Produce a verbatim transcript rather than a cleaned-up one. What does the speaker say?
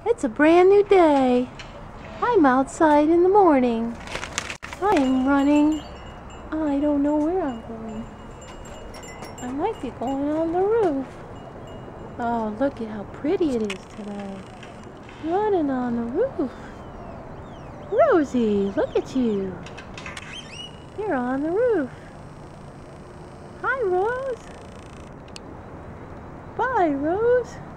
It's a brand new day. I'm outside in the morning. I am running. I don't know where I'm going. I might be going on the roof. Oh, look at how pretty it is today. Running on the roof. Rosie, look at you. You're on the roof. Hi, Rose. Bye, Rose.